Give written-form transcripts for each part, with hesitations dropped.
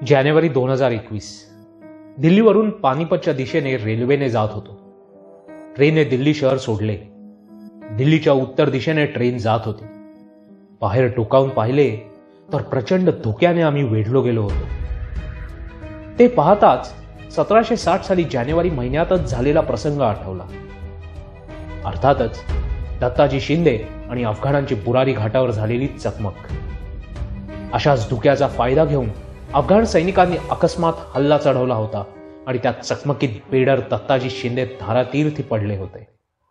जानेवारी 2021 दिल्लीवरून पानिपतच्या दिशेने रेल्वेने जात होतो. ट्रेनने दिल्ली शहर सोडले. दिल्लीच्या उत्तर दिशेने ट्रेन जात होती. बाहेर टोकावून पाहिले तर प्रचंड धुक्याने आम्ही वेढलो गेलो होतो. ते पाहताच 1760 साली जानेवारी महिन्यातच झालेला प्रसंग आठवला. अर्थातच दत्ताजी शिंदे आणि अफगाणांची बुरारी घाटावर झालेली चकमक. अशाच धुक्याचा फायदा घेऊन अफगाण सैनिकांनी अकस्मात हल्ला चढवला होता आणि त्या चकमकीत बेडर दत्ताजी शिंदे धारातीर्थी पडले होते.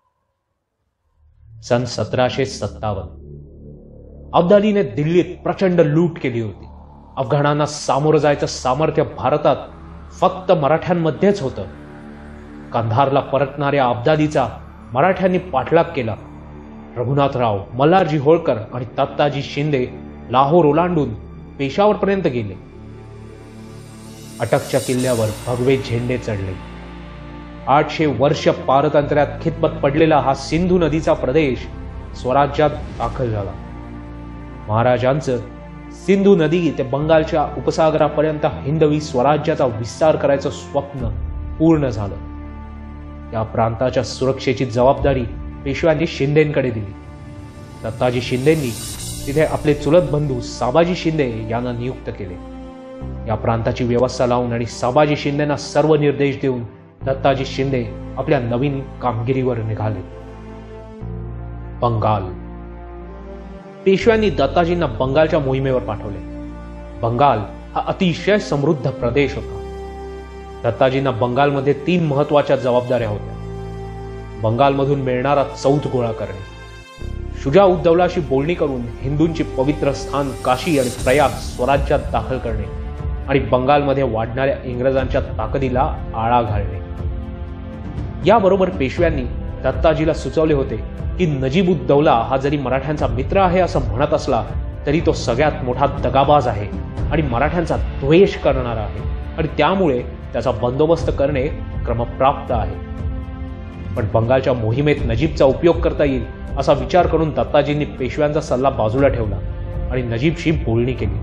सन 1757 अब्दालीने दिल्लीत प्रचंड लूट केली होती. अफगाणांना सामोरं जायचं सामर्थ्य भारतात फक्त मराठ्यांमध्येच होतं. कंधारला परतणाऱ्या अब्दालीचा मराठ्यांनी पाठलाग केला. रघुनाथराव, मल्हारजी होळकर आणि दत्ताजी शिंदे लाहोर ओलांडून पेशावरपर्यंत गेले. अटकच्या किल्ल्यावर भगवे झेंडे चढले. 800 वर्ष पारतंत्र्यात खितपत पडलेला हा सिंधू नदीचा प्रदेश स्वराज्यात दाखल झाला. महाराजांचं सिंधू नदी ते बंगालच्या उपसागरापर्यंत हिंदवी स्वराज्याचा विस्तार करायचं स्वप्न पूर्ण झालं. या प्रांताच्या सुरक्षेची जबाबदारी पेशव्यांनी शिंदेंकडे दिली. दत्ताजी शिंदेंनी तिथे आपले चुलत बंधू साबाजी शिंदे यांना नियुक्त केले. या प्रांताची व्यवस्था लावून आणि साबाजी शिंदेंना सर्व निर्देश देऊन दत्ताजी शिंदे आपल्या नवीन कामगिरीवर निघाले. बंगाल. पेशव्यांनी दत्ताजींना बंगालच्या मोहिमेवर पाठवले. बंगाल हा अतिशय समृद्ध प्रदेश होता. दत्ताजींना बंगालमध्ये 3 महत्वाच्या जबाबदाऱ्या होत्या. बंगालमधून मिळणारा चौथ गोळा करणे, शुजा उद्दौलाशी बोलणी करून हिंदूंची पवित्र स्थान काशी आणि प्रयाग स्वराज्यात दाखल करणे आणि बंगालमध्ये वाढणाऱ्या इंग्रजांच्या ताकदीला आळा घालणे. याबरोबर पेशव्यांनी दत्ताजीला सुचवले होते की नजीब उद्दौला हा जरी मराठ्यांचा मित्र आहे असं म्हणत असला तरी तो सगळ्यात मोठा दगाबाज आहे आणि मराठ्यांचा द्वेष करणारा आहे आणि त्यामुळे त्याचा बंदोबस्त करणे क्रमप्राप्त आहे. पण बंगालच्या मोहिमेत नजीबचा उपयोग करता येईल असा विचार करून दत्ताजींनी पेशव्यांचा सल्ला बाजूला ठेवला आणि नजीबशी बोलणी केली.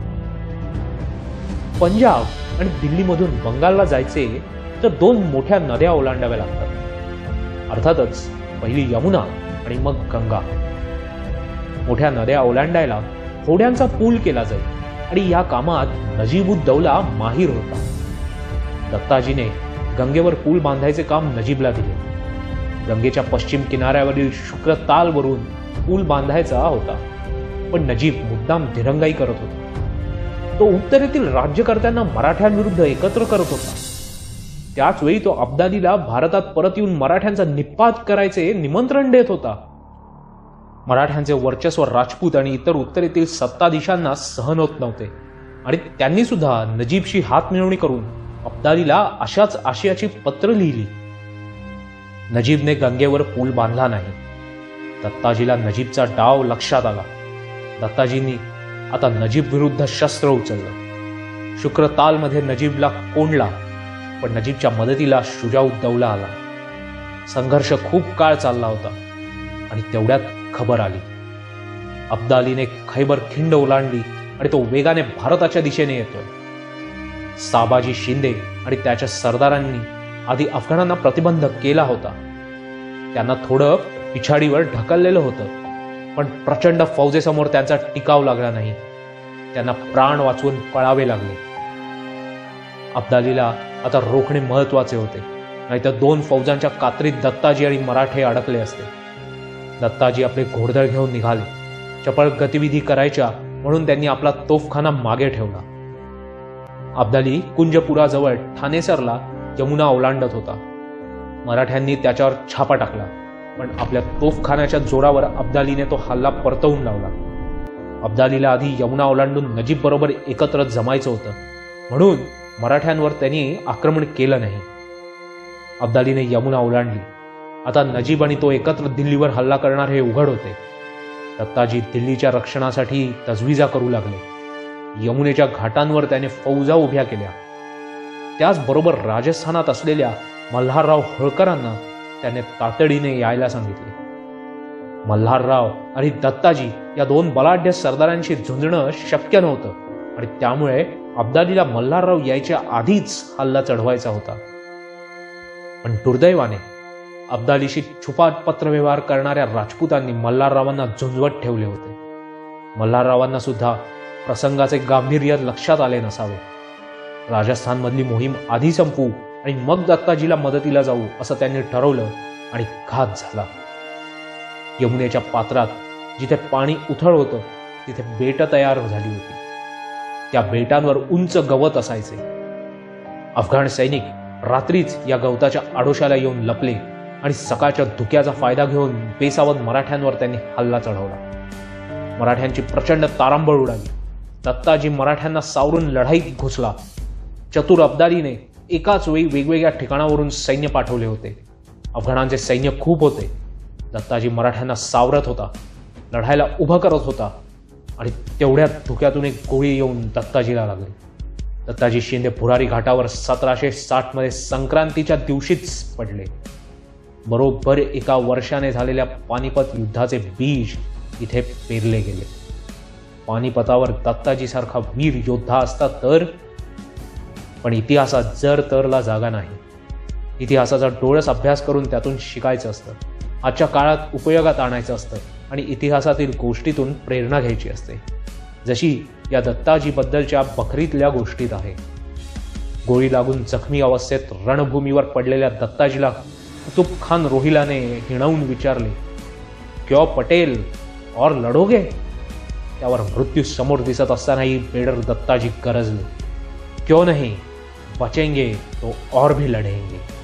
पंजाब आणि दिल्लीमधून बंगालला जायचे तर 2 मोठ्या नद्या ओलांडाव्या लागतात. अर्थातच पहिली यमुना आणि मग गंगा. मोठ्या नद्या ओलांडायला होड्यांचा पूल केला जाईल आणि या कामात नजीब उद्दौला माहीर होता. दत्ताजीने गंगेवर पूल बांधायचे काम नजीबला दिले. गंगेच्या पश्चिम किनाऱ्यावरील शुक्रतालवरून पूल बांधायचा होता, पण नजीब मुद्दाम दिरंगाई करत होता. तो उत्तरेतील राज्यकर्त्यांना मराठ्यांविरुद्ध एकत्र करत होता. त्याच वेळी तो अब्दालीला भारतात परत येऊन मराठ्यांचा निपात करायचे निमंत्रण देत होता. मराठ्यांचे वर्चस्व राजपूत आणि इतर उत्तरेतील सत्ताधीशांना सहन होत नव्हते आणि त्यांनी सुद्धा नजीबशी हात मिळवणी करून अब्दालीला अशाच आशयाची पत्र लिहिली. नजीबने गंगेवर पूल बांधला नाही. दत्ताजीला नजीबचा डाव लक्षात आला. दत्ताजींनी आता नजीब विरुद्ध शस्त्र उचललं. शुक्रतालमध्ये नजीबला कोंडला, पण नजीबच्या मदतीला शुजा उद्दौला आला. संघर्ष खूप काळ चालला होता आणि तेवढ्यात खबर आली. अब्दालीने खैबर खिंड ओलांडली आणि तो वेगाने भारताच्या दिशेने येतोय. साबाजी शिंदे आणि त्याच्या सरदारांनी आधी अफगाणांना प्रतिबंध केला होता. त्यांना थोडं पिछाडीवर ढकललेलं होतं, पण प्रचंड फौजेसमोर त्यांचा टिकाव लागला नाही. त्यांना प्राण वाचवून पळावे लागले. अब्दालीला आता रोखणे महत्वाचे होते, नाहीतर 2 फौजांच्या कात्रीत दत्ताजी आणि मराठे अडकले असते. दत्ताजी आपले घोडदळ घेऊन निघाले. चपळ गतिविधी करायच्या म्हणून त्यांनी आपला तोफखाना मागे ठेवला. अब्दाली कुंजपुराजवळ ठाणेसरला यमुना ओलांडत होता. मराठ्यांनी त्याच्यावर छापा टाकला, पण आपल्या तोफखान्याच्या जोरावर अब्दालीने तो हल्ला परतवून लावला. अब्दालीला आधी यमुना ओलांडून नजीब बरोबर एकत्र जमायचं होतं, म्हणून मराठ्यांवर त्यांनी आक्रमण केलं नाही. अब्दालीने यमुना ओलांडली. आता नजीब आणि तो एकत्र दिल्लीवर हल्ला करणार हे उघड होते. दत्ताजी दिल्लीच्या रक्षणासाठी तजवीजा करू लागले. यमुनेच्या घाटांवर त्याने फौजा उभ्या केल्या. त्याचबरोबर राजस्थानात असलेल्या मल्हारराव होळकरांना त्याने तातडीने यायला सांगितले. मल्हारराव आणि दत्ताजी या 2 बलाढ्य सरदारांशी झुंजणं शक्य नव्हतं आणि त्यामुळे अब्दालीला मल्हारराव यायच्या आधीच हल्ला चढवायचा होता. पण दुर्दैवाने अब्दालीशी छुपा पत्रव्यवहार करणाऱ्या राजपुतांनी मल्हाररावांना झुंजवत ठेवले होते. मल्हाररावांना सुद्धा प्रसंगाचे गांभीर्य लक्षात आले नसावे. राजस्थानमधली मोहीम आधी संपवू आणि मग दत्ताजीला मदतीला जाऊ असं त्यांनी ठरवलं आणि घात झाला. यमुनेच्या पात्रात जिथे पाणी उथळ होतं तिथे बेट तयार झाली होती. त्या बेटांवर उंच गवत असायचे. अफगाण सैनिक रात्रीच या गवताच्या आडोशाला येऊन लपले आणि सकाळच्या धुक्याचा फायदा घेऊन बेसावध मराठ्यांवर त्यांनी हल्ला चढवला. मराठ्यांची प्रचंड तारांबळ उडाली. दत्ताजी मराठ्यांना सावरून लढाईत घुसला. चतुर अब्दालीने एकाच वेळी वेगवेगळ्या ठिकाणावरून सैन्य पाठवले होते. अफगाणांचे सैन्य खूप होते. दत्ताजी मराठ्यांना सावरत होता, लढायला उभं करत होता आणि तेवढ्यात धुक्यातून एक गोळी येऊन दत्ताजीला लागली. दत्ताजी शिंदे भुरारी घाटावर 1760 मध्ये संक्रांतीच्या दिवशीच पडले. बरोबर एका वर्षाने झालेल्या पानिपत युद्धाचे बीज इथे पेरले गेले. पानिपतावर दत्ताजी सारखा वीर योद्धा असता तर, पण इतिहासात जर तरला जागा नाही. इतिहासाचा डोळस अभ्यास करून त्यातून शिकायचं असतं. आजच्या काळात उपयोगात आणायचं असतं आणि इतिहासातील गोष्टीतून प्रेरणा घ्यायची असते, जशी या दत्ताजीबद्दलच्या बखरीतल्या गोष्टीत आहे. गोळी लागून जखमी अवस्थेत रणभूमीवर पडलेल्या दत्ताजीला कुतुब खान रोहिलाने हिणवून विचारले, क्यों पटेल और लढोगे? त्यावर मृत्यू समोर दिसत असतानाही बेडर दत्ताजी गरजले, क्यों नहीं, बचेंगे तो और भी लढेंगे.